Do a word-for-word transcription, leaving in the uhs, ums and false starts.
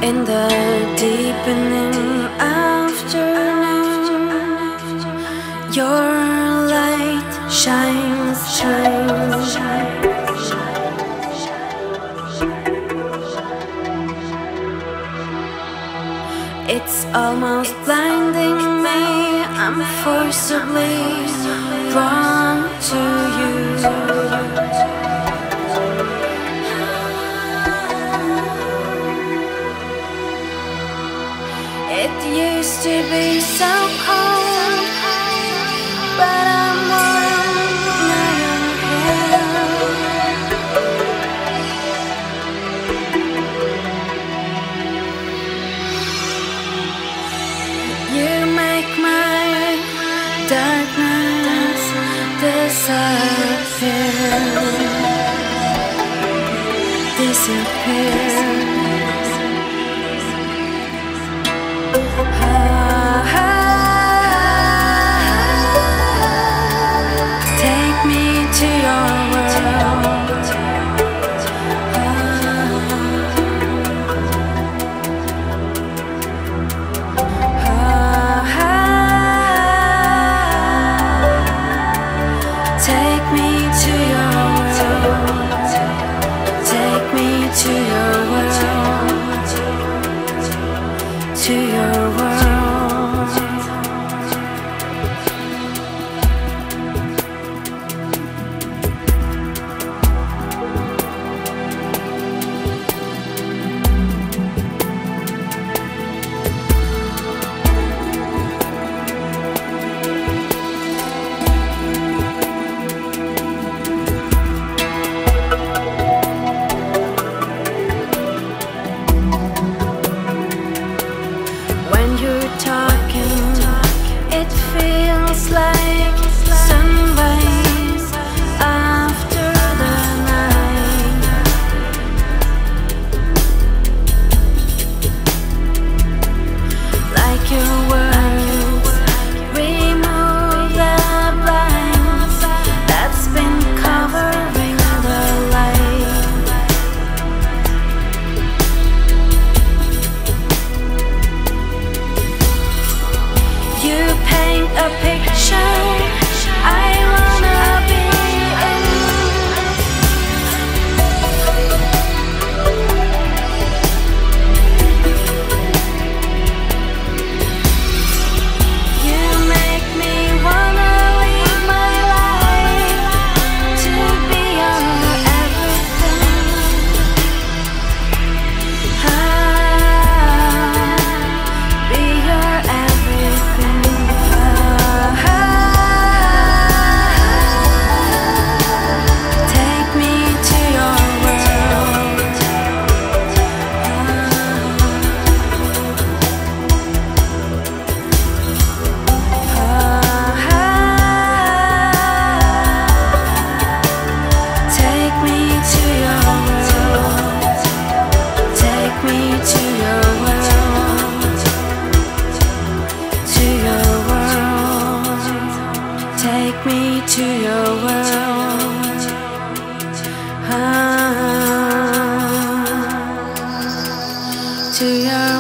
In the deepening afternoon, your light shines through. It's almost blinding me, I'm forcibly drawn to you. It used to be so cold, but I'm warm now you're here. You make my darkness disappear, disappear. Take me to your world. Take me to your world. Take me to your world. To your world. A picture I wanna be in. You make me wanna live my life to be your everything. Ah, be your everything. Take me to your world, ah, to your